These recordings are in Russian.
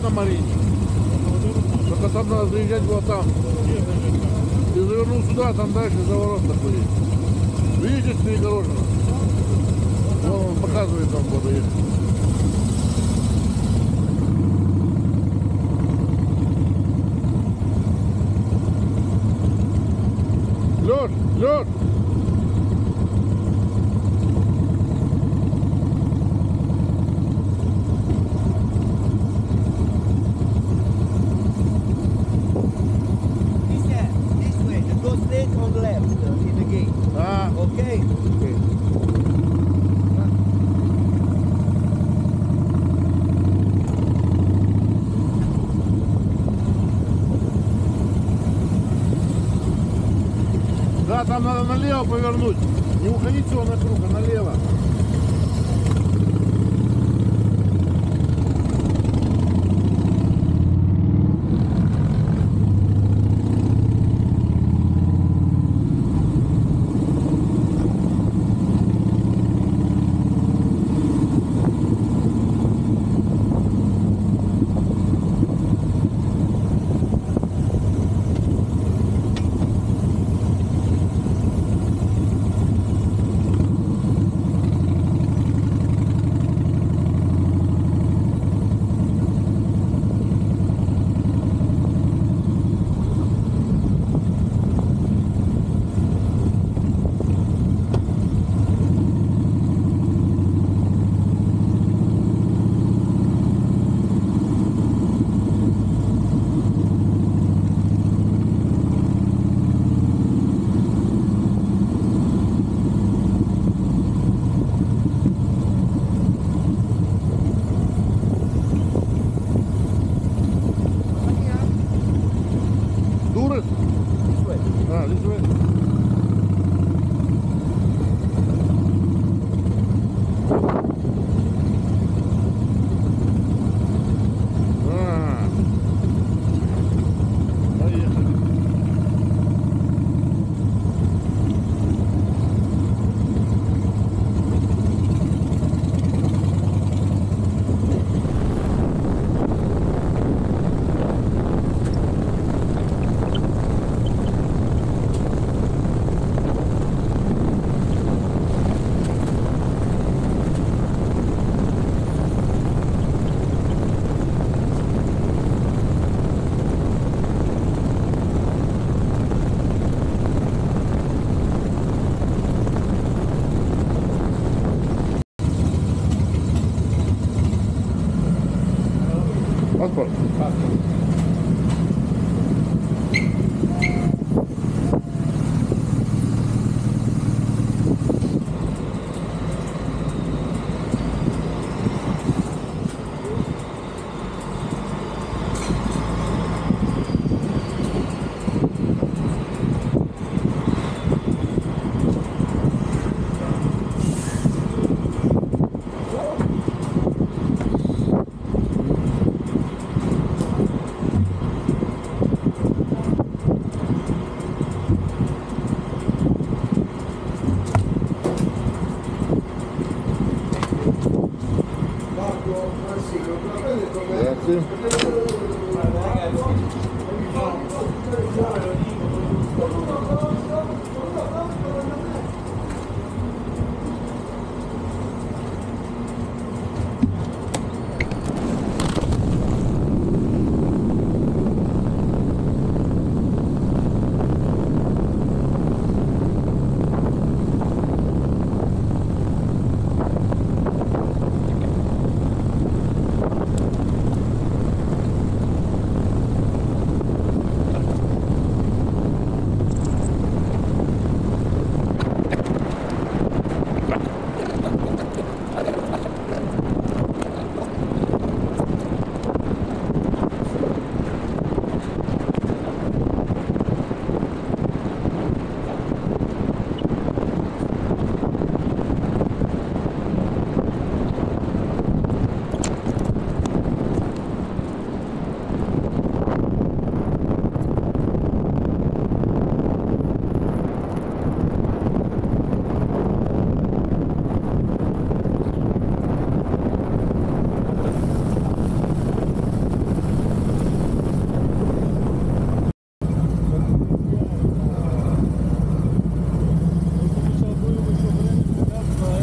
на Марине. Только там надо заезжать вот там. Ты завернул сюда, там дальше заворот такой есть. Видите, перегорожено? Вон он показывает там, куда ехать. Лёш, Лёш! Да, там надо налево повернуть. Не уходить всего на круг, а налево. Паспорт? Паспорт.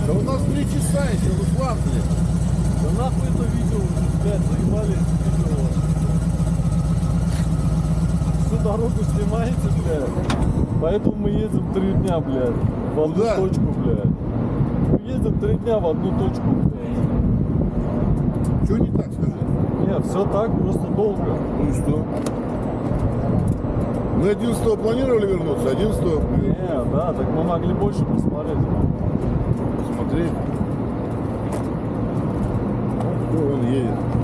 Да у нас 3 часа еще, Руслан, блин. Да нахуй это видео уже, блядь, заебали видео. Всю дорогу снимаете, блядь. Поэтому мы едем 3 дня, блядь. В одну Куда? точку, блядь. Мы едем 3 дня в одну точку, блядь. Что не так, скажи? Нет, все так, просто долго. Ну и что? Мы 11-го планировали вернуться, 11-го... Не, да, так мы могли больше посмотреть. Смотри. Ну, он едет.